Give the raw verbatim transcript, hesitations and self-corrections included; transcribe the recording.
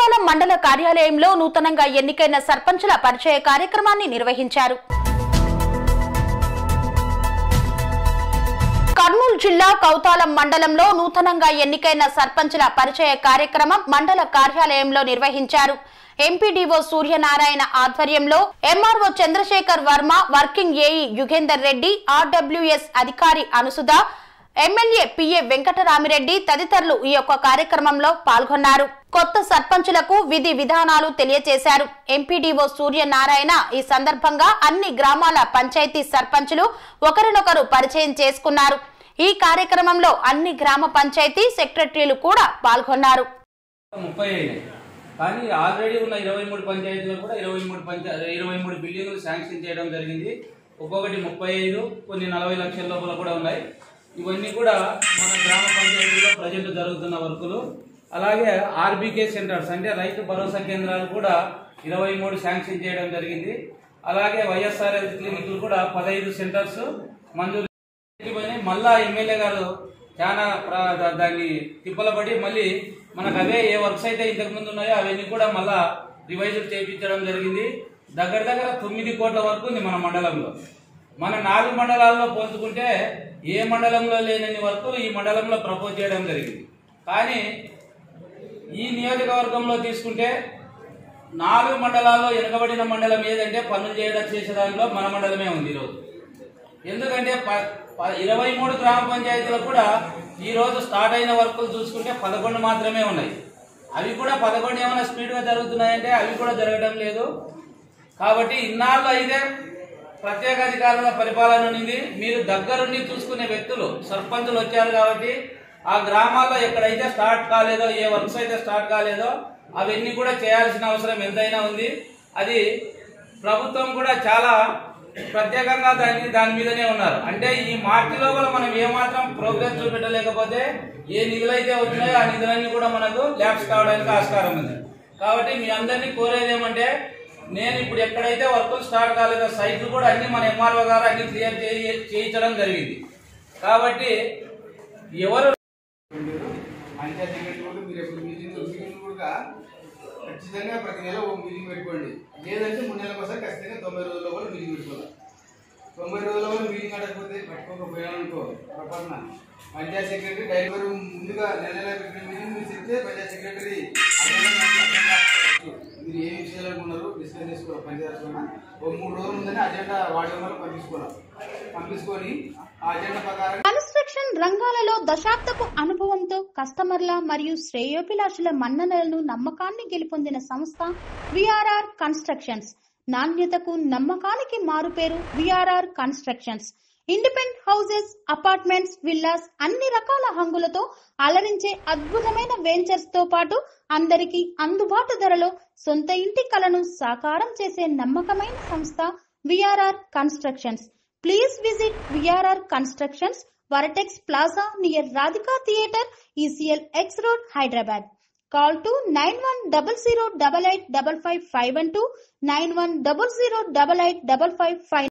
కౌతాల మండల కార్యాలయంలో నూతనంగా ఎన్నికైన సర్పంచుల పరిచయ కార్యక్రమాన్ని నిర్వహించారు. కర్నూలు జిల్లా కౌతాల మండలంలో నూతనంగా ఎన్నికైన సర్పంచుల పరిచయ కార్యక్రమం మండల కార్యాలయంలో నిర్వహించారు. ఎంపీడీఓ సూర్యనారాయణ ఆధ్వర్యంలో MRO Chandrasekhar Varma, working AE Yugender Reddy, RWS అధికారి అనుసుధ, ఎమ్మెల్యే పిఏ వెంకటరామిరెడ్డి తదితరులు ఈ యొక్క కార్యక్రమంలో పాల్గొన్నారు. కొత్త సర్పంచులకు విధి విధానాలు తెలియజేశారు. ఎంపీడీఓ సూర్యనారాయణ ఈ సందర్భంగా అన్ని గ్రామాల పంచాయతీ సర్పంచులు ఒకరినొకరు పరిచయం చేసుకున్నారు. ఈ కార్యక్రమంలో అన్ని గ్రామ పంచాయతీ సెక్రటరీలు కూడా పాల్గొన్నారు. కానీ ఆల్రెడీ ఉన్న ఇరవై మూడు పంచాయతీలు కూడా ఇరవై మూడు పంచాయతీ ఇరవై మూడు బిల్డింగ్లు శాంక్షన్ చేయడం జరిగింది. ఒక్కొక్కటి ముప్పై ఐదు కొన్ని నలభై లక్షల లోపల కూడా ఉన్నాయి. ఇవన్నీ కూడా మన గ్రామ పంచాయతీలో ప్రజెంట్ జరుగుతున్న వర్కులు. అలాగే ఆర్బీకే సెంటర్స్ అంటే రైతు భరోసా కేంద్రాలు కూడా ఇరవై మూడు శాంక్షన్ చేయడం జరిగింది. అలాగే వైఎస్ఆర్ హెల్త్ క్లినిక్లు కూడా పదహైదు సెంటర్స్ మంజూరు. మళ్ళా ఎమ్మెల్యే గారు చాలా దాన్ని తిప్పలబడి మళ్ళీ మనకు అవే ఏ వర్క్స్ అయితే ఇంతకు ముందు ఉన్నాయో అవన్నీ కూడా మళ్ళా రివైజ్ చేయించడం జరిగింది. దగ్గర దగ్గర తొమ్మిది కోట్ల వరకు ఉంది మన మండలంలో. మన నాలుగు మండలాల్లో పోల్చుకుంటే ఏ మండలంలో లేనన్ని వర్కులు ఈ మండలంలో ప్రపోజ్ చేయడం జరిగింది. కానీ ఈ నియోజకవర్గంలో తీసుకుంటే నాలుగు మండలాల్లో వెనుకబడిన మండలం ఏదంటే పనులు చేయడం చేసే దానిలో మన మండలమే ఉంది ఈరోజు. ఎందుకంటే ఇరవై మూడు గ్రామ పంచాయతీలు కూడా ఈ రోజు స్టార్ట్ అయిన వర్కులు చూసుకుంటే పదకొండు మాత్రమే ఉన్నాయి. అవి కూడా పదకొండు ఏమైనా స్పీడ్గా జరుగుతున్నాయంటే అవి కూడా జరగడం లేదు. కాబట్టి ఇన్నాళ్ళు అయితే ప్రత్యేక అధికారుల పరిపాలన ఉంది. మీరు దగ్గరుండి చూసుకునే వ్యక్తులు సర్పంచులు వచ్చారు కాబట్టి ఆ గ్రామాల్లో ఎక్కడైతే స్టార్ట్ కాలేదో, ఏ వర్క్స్ అయితే స్టార్ట్ కాలేదో అవన్నీ కూడా చేయాల్సిన అవసరం ఎంతైనా ఉంది. అది ప్రభుత్వం కూడా చాలా ప్రత్యేకంగా దాన్ని దాని మీదనే ఉన్నారు. అంటే ఈ మార్చి లోపల మనం ఏమాత్రం ప్రోగ్రెస్ చూపెట్టలేకపోతే ఏ నిధులైతే వచ్చినాయో ఆ నిధులన్నీ కూడా మనకు ల్యాప్స్ కావడానికి ఆస్కారం ఉంది. కాబట్టి మీ అందరినీ కోరేది ఏమంటే, నేను ఇప్పుడు ఎక్కడైతే వర్కులు స్టార్ట్ కాలేదో సైట్లు కూడా అన్ని మన ఎంఆర్ఓ గారు అన్ని క్లియర్ చేయించడం జరిగింది. కాబట్టి ఎవరు ఖచ్చితంగా ప్రతి నెల ఒక మీటింగ్ పెట్టుకోండి. లేదంటే మూడు నెలలకు ఒకసారి ఖచ్చితంగా తొంభై రోజుల కూడా మీటింగ్ పెట్టుకోవాలి. తొంభై రోజుల కూడా మీటింగ్ అడగకపోతే పట్టుకోకపోయానుకో ప్రపంచ పంచాయత్ సెక్రటరీ డ్రైవర్ ముందుగా నెల నెల పెట్టిన మీటింగ్ మీరు చెప్తే పంచాయత్ సెక్రటరీ మీరు ఏ విషయాలనుకున్నారు డిస్కస్ చేసుకోవాలి. పంచాయత్ ఒక మూడు రోజులు ఉందని అజెండా వాడే వల్ల పంపించుకోవాలి. పంపించుకొని ఆ అజెండా ప్రకారం కన్స్ట్రక్షన్ రంగాలలో దశాబ్దపు అనుభవంతో కస్టమర్ల మరియు శ్రేయోభిలాషుల మన్ననలను నమ్మకాన్ని గెలుపొందిన సంస్థ విఆర్ఆర్ కన్స్ట్రక్షన్స్. నాణ్యతకు నమ్మకానికి మారుపేరు VRR constructions. Independent houses, apartments, villas అన్ని రకాల హంగులతో అలరించే అద్భుతమైన వెంచర్స్ తో పాటు అందరికీ అందుబాటు ధరలో సొంత ఇంటి కలను సాకారం చేసే నమ్మకమైన సంస్థ VRR constructions. Please visit V R R Constructions, Varatex Plaza near Radhika Theatre, E C L X Road, Hyderabad. Call to nine one zero zero eight eight five five five one two, nine one zero zero eight eight five five five.